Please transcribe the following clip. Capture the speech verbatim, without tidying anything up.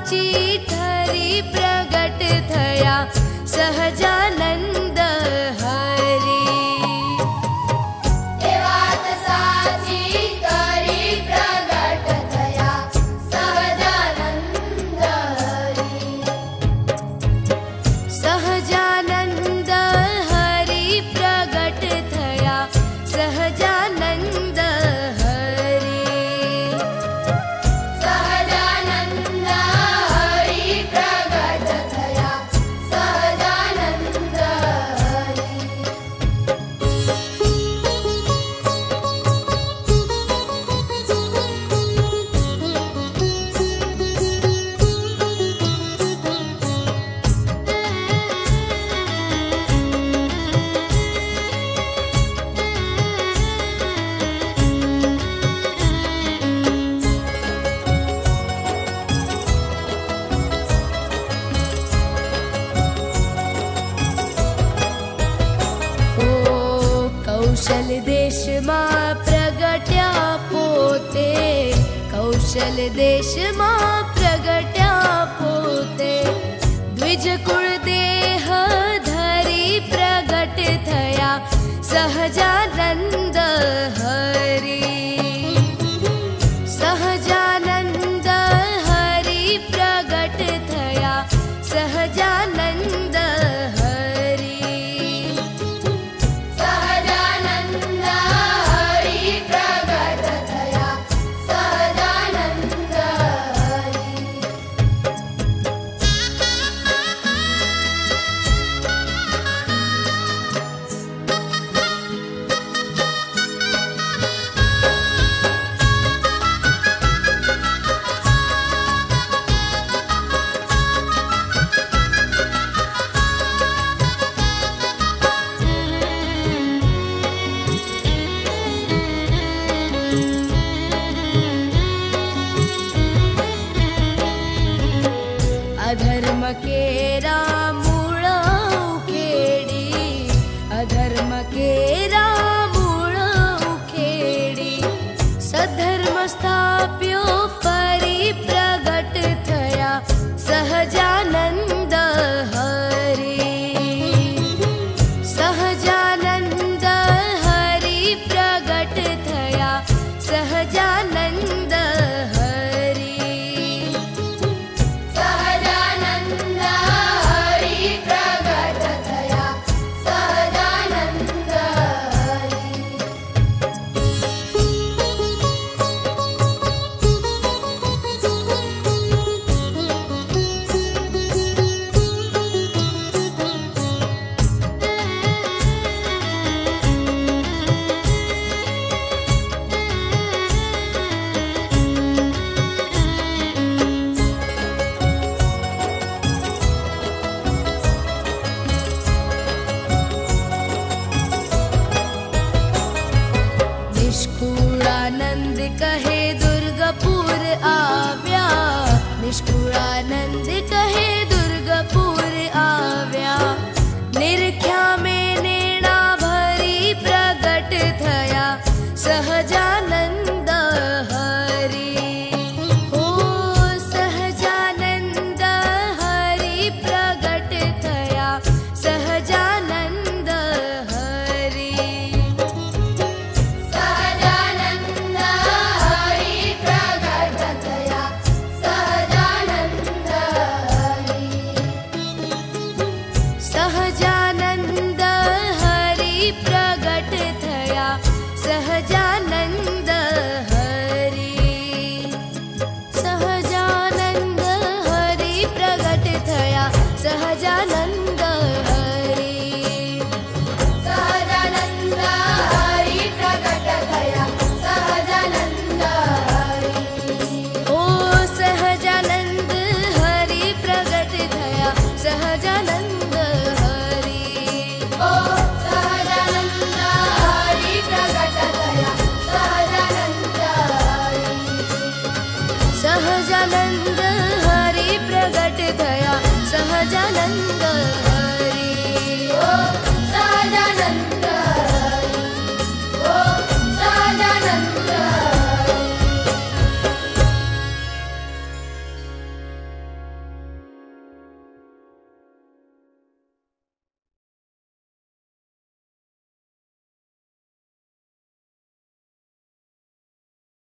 साची ठरी प्रगट थया सहजानंद हरि। ए वात साची ठरी प्रगट थया सहजानंद हरि। सहजानंद हरि प्रगट थया सहजानंद हरि। सहजानंद हरि प्रगट थया सहजानंद हरि। ओ कौशल देश मा प्रगट्या पोते, कौशल देश मा प्रगट्या पोते। द्विज कुल देह धरी प्रगट थया सहजानंद हरि। सहजानंद हरि प्रगट थया सहजानंद हरि। सहजानंद हरि प्रगट थया सहजानंद हरि। अधर्म केरा मूळ उखेडी, अधर्म केरा मूळ उखेडी। सधर्म स्थाप्यो फरी प्रगट थया सहजानंद हरि। सहजानंद हरि प्रगट थया सहजानंद हरि। सहजानंद हरि प्रगट थया सहजानंद हरि। निष्ठुरानंद कहे दुर्गपुर आव्या, निष्ठुर